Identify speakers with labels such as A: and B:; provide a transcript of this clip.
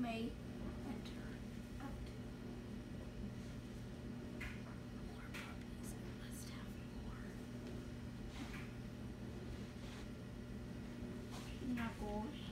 A: may enter out. More puppies. Let's have more. Knuckles.